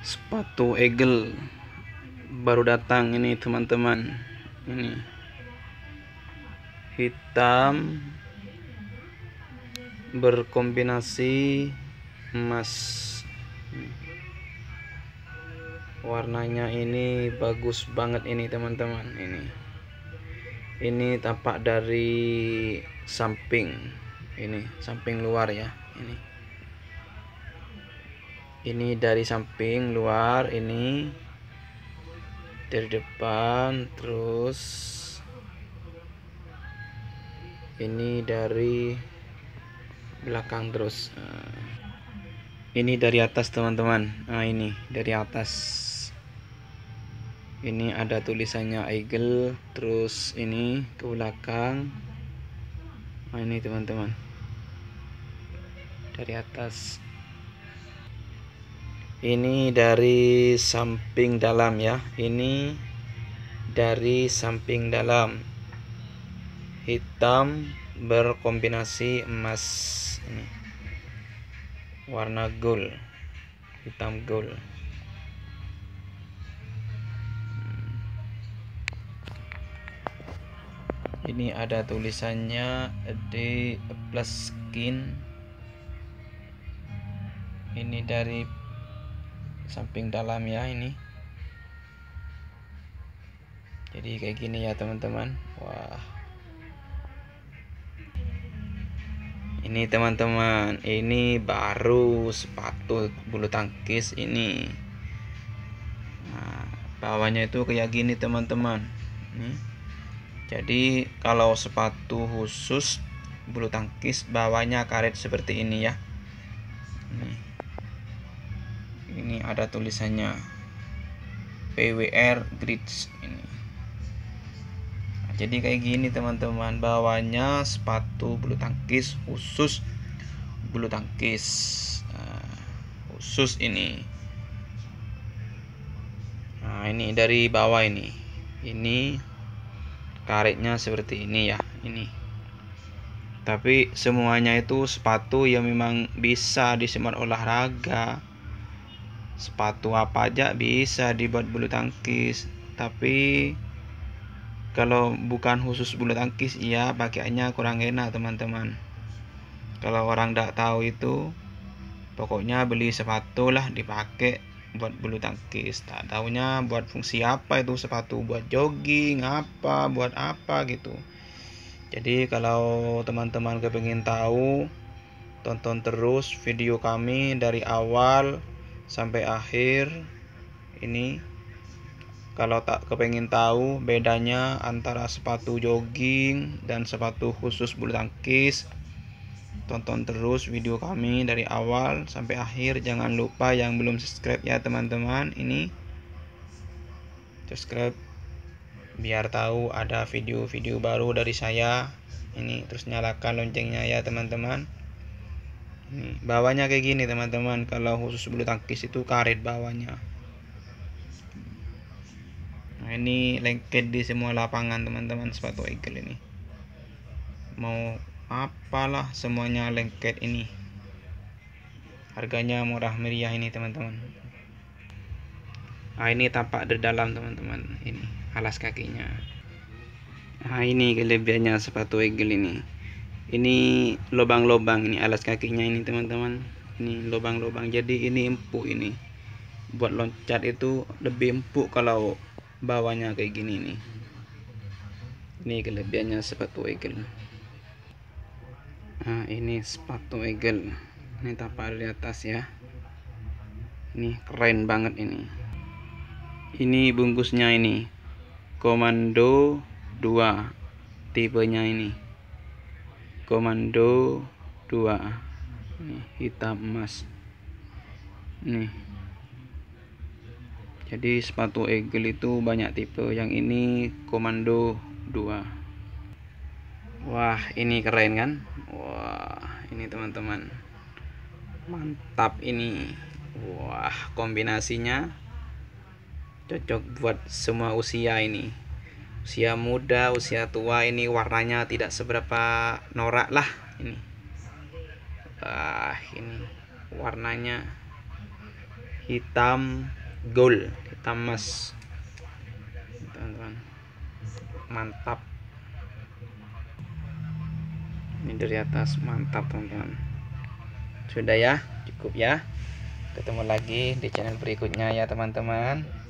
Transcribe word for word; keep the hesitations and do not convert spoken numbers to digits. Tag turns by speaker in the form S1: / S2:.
S1: Sepatu Eagle baru datang ini teman-teman. Ini hitam berkombinasi emas. Warnanya ini bagus banget ini teman-teman. Ini ini tampak dari samping, ini samping luar ya. Ini ini dari samping luar, ini dari depan, terus ini dari belakang, terus nah, ini dari atas teman-teman. Nah, ini dari atas, ini ada tulisannya Eagle, terus ini ke belakang. Nah, ini teman-teman dari atas. Ini dari samping dalam ya. Ini dari samping dalam, hitam berkombinasi emas. Ini warna gold, hitam gold. Ini ada tulisannya di plus skin. Ini dari samping dalam ya. Ini jadi kayak gini ya teman-teman. Wah, ini teman-teman, ini baru sepatu bulu tangkis ini. Nah, bawahnya itu kayak gini teman-teman. Ini jadi kalau sepatu khusus bulu tangkis bawahnya karet seperti ini ya. Ini ini ada tulisannya P W R Grids ini. Nah, jadi kayak gini teman-teman, bawahnya sepatu bulu tangkis khusus bulu tangkis. Nah, khusus ini. Nah, ini dari bawah, ini ini karetnya seperti ini ya. Ini tapi semuanya itu sepatu yang memang bisa disemar olahraga. Sepatu apa aja bisa dibuat bulu tangkis, tapi kalau bukan khusus bulu tangkis ya pakaiannya kurang enak teman-teman. Kalau orang tidak tahu itu, pokoknya beli sepatu lah dipakai buat bulu tangkis. Tak tahunya buat fungsi apa itu sepatu, buat jogging apa, buat apa gitu. Jadi kalau teman-teman kepingin tahu, tonton terus video kami dari awal sampai akhir. Ini kalau tak kepengen tahu bedanya antara sepatu jogging dan sepatu khusus bulu tangkis, tonton terus video kami dari awal sampai akhir. Jangan lupa yang belum subscribe ya teman-teman, ini subscribe biar tahu ada video-video baru dari saya. Ini terus nyalakan loncengnya ya teman-teman. Ini bawahnya kayak gini teman-teman. Kalau khusus bulu tangkis itu karet bawahnya. Nah, ini lengket di semua lapangan teman-teman, sepatu Eagle ini. Mau apalah semuanya lengket ini. Harganya murah meriah ini teman-teman. Nah, ini tampak dari dalam teman-teman. Ini alas kakinya. Nah, ini kelebihannya sepatu Eagle ini. Ini lubang-lubang, ini alas kakinya ini teman-teman. Ini lubang-lubang, jadi ini empuk ini. Buat loncat itu lebih empuk kalau bawahnya kayak gini nih. Ini kelebihannya sepatu Eagle. Nah, ini sepatu Eagle. Ini tampak di atas ya. Ini keren banget ini. Ini bungkusnya ini Komando dua tipenya ini. Komando dua. Ini hitam emas. Nih. Jadi sepatu Eagle itu banyak tipe. Yang ini Komando dua. Wah, ini keren kan? Wah, ini teman-teman. Mantap ini. Wah, kombinasinya cocok buat semua usia ini. Usia muda, usia tua, ini warnanya tidak seberapa norak lah ini. Wah, ini warnanya hitam gold, hitam emas, teman-teman. Mantap. Ini dari atas, mantap teman-teman. Sudah ya, cukup ya. Ketemu lagi di channel berikutnya ya teman-teman.